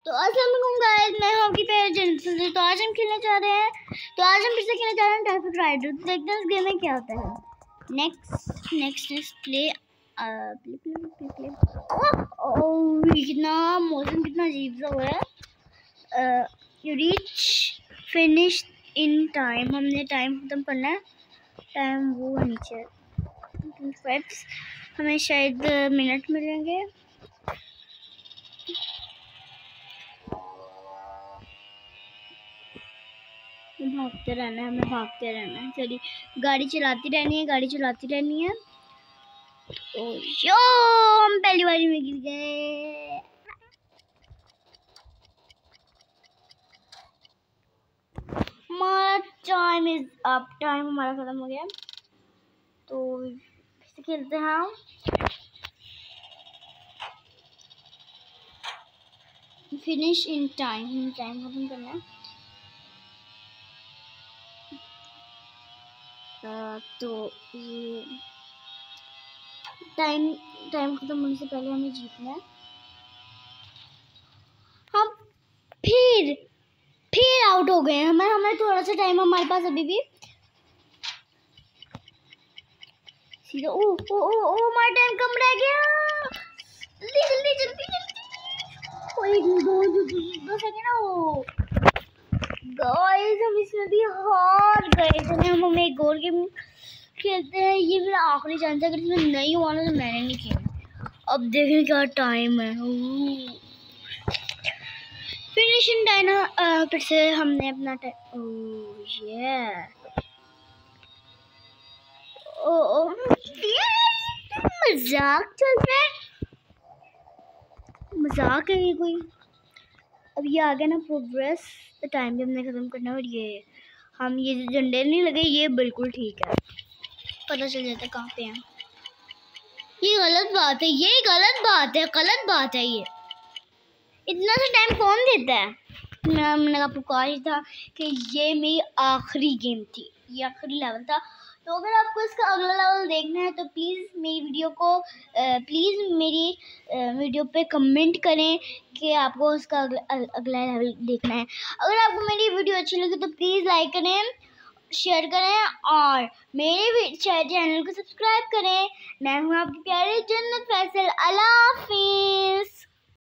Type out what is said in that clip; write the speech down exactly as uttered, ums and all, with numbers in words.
तो अस्सलाम वालेकुम गाइस, मैं हूं आपकी प्यारी जनता। तो आज हम खेलने जा रहे हैं तो आज हम फिर से खेलने जा रहे हैं ट्रैफिक राइडर। तो देखते हैं इस गेम में क्या होता है। Next next is play play play play play oh कितना मौसम कितना अजीब सा हुआ है। You reach finish in time, हमने टाइम खत्म करना है। टाइम वो नीचे हमें शायद मिनट मिलेंगे। भागते रहना है, हमें भागते रहना है। चलिए गाड़ी चलाती रहनी है, गाड़ी चलाती रहनी है। तो यो हम पहली बारी में गिर गए। हमारा टाइम इज अप, टाइम हमारा खत्म हो गया। तो फिर से खेलते हैं हम। फिनिश इन टाइम, टाइम खत्म करना है। तो ये टाइम टाइम खत्म होने से पहले हमें जीतना है। हम फिर फिर आउट हो गए। हमें हमें थोड़ा सा टाइम हमारे पास अभी भी सीधा। ओ ओ ओ ओ हमारा टाइम कम रह गया। जल्दी जल्दी जल्दी जल्दी। ओ एक दो दो सेकंड हो गाइस, हम इसमें भी हार गए। चलिए हम हमें एक और गेम खेलते हैं। ये मेरा आखिरी चांस है, अगर इसमें नहीं हुआ ना तो मैंने नहीं खेला। अब देखें क्या टाइम है। फिनिशिंग टाइम फिर से हमने अपना टाइम। ओह ये ओ ओ मजाक चल रहा है, मजाक है ये कोई। अब ये आ गया ना प्रोग्रेस। तो टाइम भी हमने खत्म करना है। और ये हम ये झंडे नहीं लगे, ये बिल्कुल ठीक है, पता चल जाता है कहाँ पे हैं। ये गलत बात है, ये गलत बात है, गलत बात है। ये इतना सा टाइम कौन देता है। मैं मैंने आपको कहा ही था कि ये मेरी आखिरी गेम थी, ये आखिरी लेवल था। तो अगर आपको इसका अगला लेवल देखना है तो प्लीज़ मेरी वीडियो को प्लीज़ मेरी वीडियो पे कमेंट करें कि आपको उसका अगला, अगला लेवल देखना है। अगर आपको मेरी वीडियो अच्छी लगी तो प्लीज़ लाइक करें, शेयर करें और मेरे चैनल को सब्सक्राइब करें। मैं हूँ आपकी प्यारी जन्नत फैसल। अल्लाह हाफिज़।